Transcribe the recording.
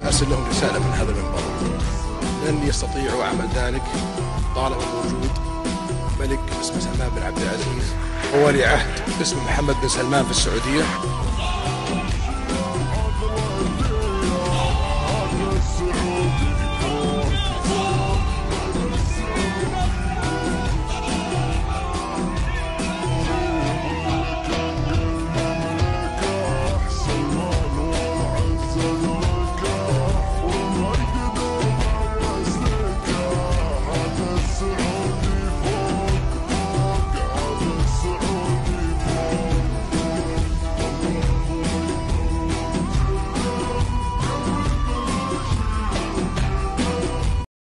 أرسل لهم رسالة من هذا المنبر لن يستطيعوا عمل ذلك طالما موجود ملك اسمه سلمان بن عبد العزيز وولي عهد اسمه محمد بن سلمان في السعودية.